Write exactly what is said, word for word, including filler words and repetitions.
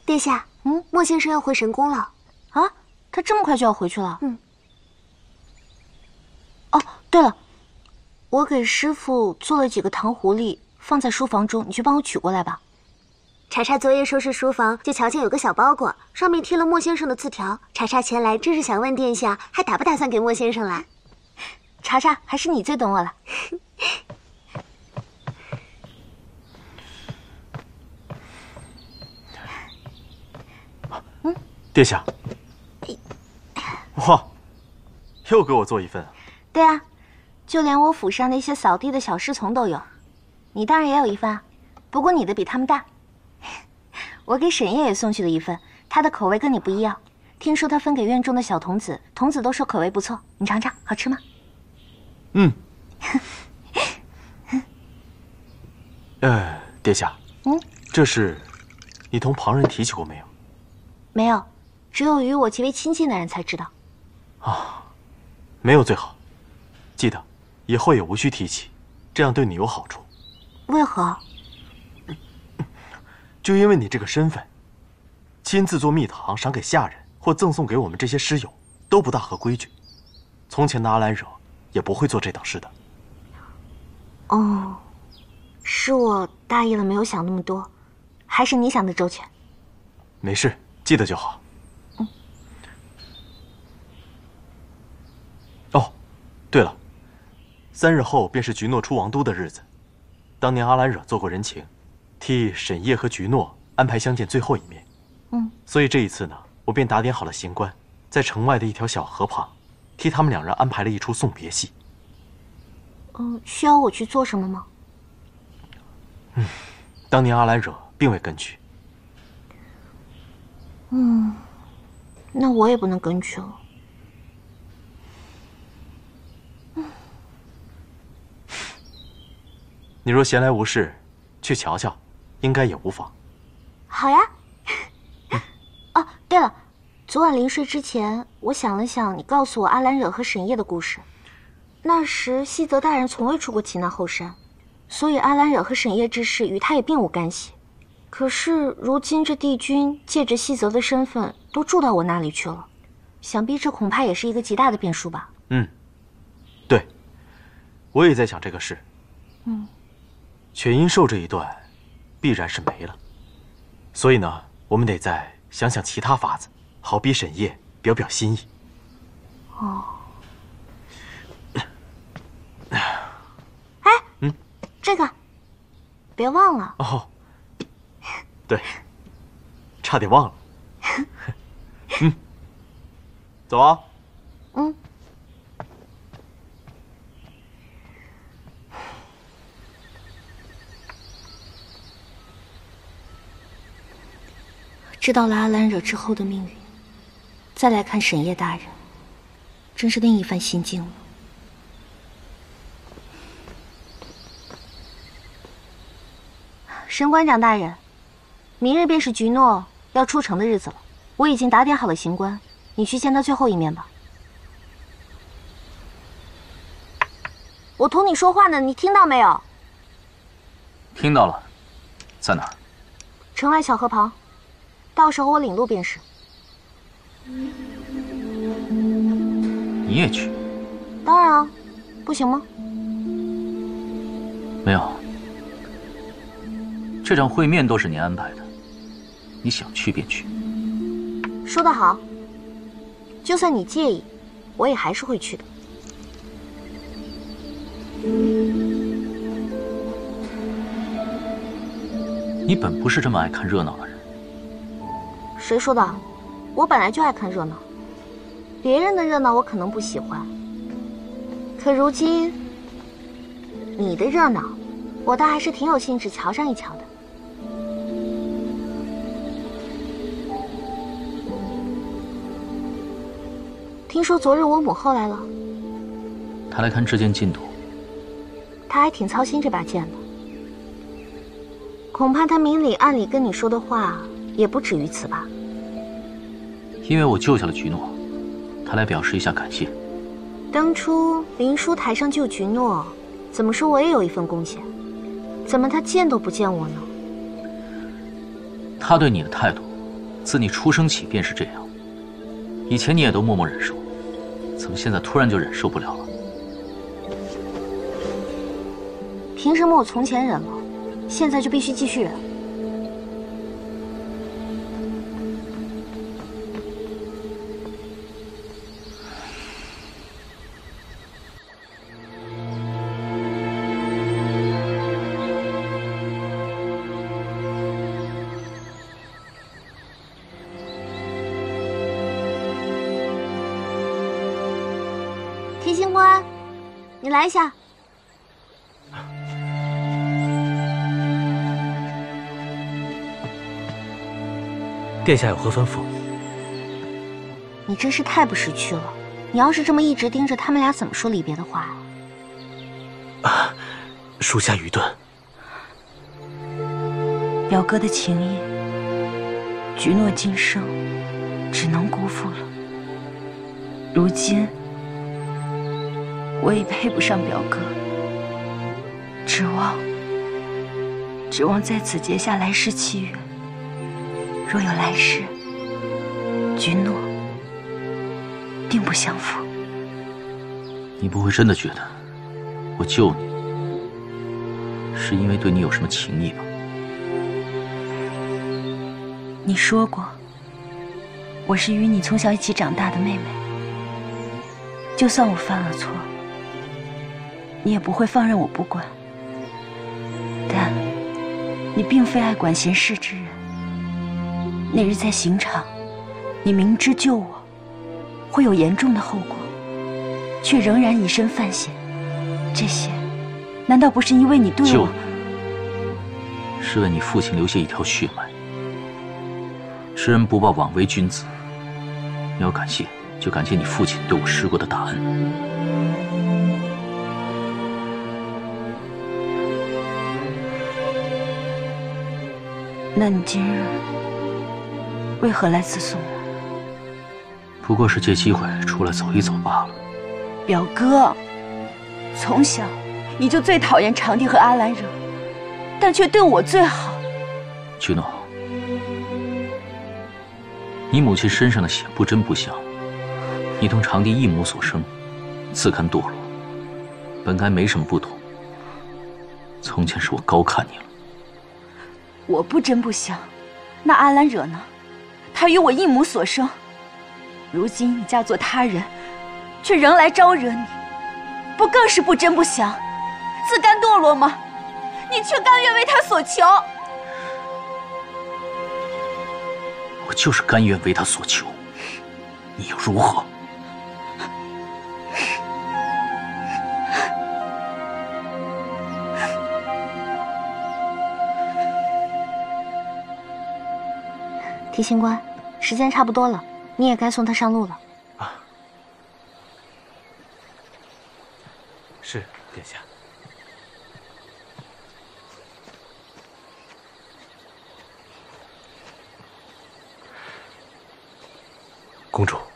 殿下，嗯，莫先生要回神宫了。 啊，他这么快就要回去了？ 嗯。 哦，对了，我给师傅做了几个糖狐狸，放在书房中，你去帮我取过来吧。 查查昨夜收拾书房，就瞧见有个小包裹，上面贴了莫先生的字条。查查前来正是想问殿下，还打不打算给莫先生来？ 查查，还是你最懂我了。 嗯，殿下，哇，又给我做一份啊？ 对啊，就连我府上那些扫地的小侍从都有，你当然也有一份啊，不过你的比他们大。我给沈烨也送去了一份，他的口味跟你不一样，听说他分给院中的小童子，童子都说口味不错，你尝尝，好吃吗？ 嗯。呃，殿下， 嗯， 这事你同旁人提起过没有？ 没有，只有与我极为亲近的人才知道。 啊，没有最好。记得，以后也无需提起，这样对你有好处。 为何？ 就因为你这个身份，亲自做蜜糖赏给下人，或赠送给我们这些师友，都不大合规矩。从前的阿兰惹也不会做这等事的。 哦，是我大意了，没有想那么多，还是你想的周全。 没事，记得就好。 嗯。 哦，对了，三日后便是菊诺出王都的日子。当年阿兰惹做过人情，替沈烨和菊诺安排相见最后一面。 嗯， 所以这一次呢，我便打点好了行官，在城外的一条小河旁，替他们两人安排了一出送别戏。 嗯，需要我去做什么吗？ 嗯，当年阿兰惹并未跟去。 嗯，那我也不能跟去了。 嗯，你若闲来无事，去瞧瞧，应该也无妨。 好呀。嗯、哦，对了，昨晚临睡之前，我想了想，你告诉我阿兰惹和沈烨的故事。那时西泽大人从未出过奇难后山，所以阿兰惹和沈烨之事与他也并无干系。可是如今这帝君借着西泽的身份都住到我那里去了，想必这恐怕也是一个极大的变数吧。 嗯，对，我也在想这个事。 嗯， 犬阴兽这一段必然是没了，所以呢，我们得再想想其他法子，好逼沈烨表表心意。 哦。哎， 嗯， 这个，别忘了哦。对，差点忘了。嗯，走啊。 嗯。知道了阿兰惹之后的命运，再来看沈烨大人，真是另一番心境了。沈馆长大人，明日便是菊诺要出城的日子了，我已经打点好了行官，你去见他最后一面吧。我同你说话呢，你听到没有？ 听到了，在哪儿？ 城外小河旁，到时候我领路便是。 你也去？ 当然啊，不行吗？ 没有，这场会面都是你安排的，你想去便去。 说得好，就算你介意，我也还是会去的。 你本不是这么爱看热闹的人。 谁说的？我本来就爱看热闹，别人的热闹我可能不喜欢，可如今你的热闹，我倒还是挺有兴致瞧上一瞧的。听说昨日我母后来了， 她来看这件进度。 她还挺操心这把剑的，恐怕她明里暗里跟你说的话也不止于此吧。 因为我救下了菊诺，她来表示一下感谢。 当初灵书台上救菊诺，怎么说我也有一份贡献，怎么她见都不见我呢？ 她对你的态度， 自你出生起便是这样。以前你也都默默忍受，怎么现在突然就忍受不了了？ 凭什么我从前忍了，现在就必须继续忍？ 提刑官，你来一下。 殿下有何吩咐？ 你真是太不识趣了！你要是这么一直盯着他们俩，怎么说离别的话呀？ 啊，属下愚钝。 表哥的情谊，菊诺今生只能辜负了。如今我已配不上表哥，指望指望在此结下来世契约。若有来世，菊诺定不相负。 你不会真的觉得我救你是因为对你有什么情谊吧？ 你说过，我是与你从小一起长大的妹妹，就算我犯了错，你也不会放任我不管。但你并非爱管闲事之人。那日在刑场，你明知救我会有严重的后果，却仍然以身犯险，这些难道不是因为你对我？ 救你是为你父亲留下一条血脉。知恩不报枉为君子，你要感谢就感谢你父亲对我施过的大恩。 那你今日为何来此送我？ 不过是借机会出来走一走罢了。 表哥，从小你就最讨厌长帝和阿兰惹，但却对我最好。 菊诺，你母亲身上的血不真不祥，你同长帝一母所生，自甘堕落，本该没什么不同。从前是我高看你了。 我不真不祥，那阿兰惹呢？她与我一母所生，如今你嫁作他人，却仍来招惹你，不更是不真不祥，自甘堕落吗？你却甘愿为他所求。 我就是甘愿为他所求，你又如何？ 提刑官，时间差不多了，你也该送他上路了。 啊，是殿下。公主。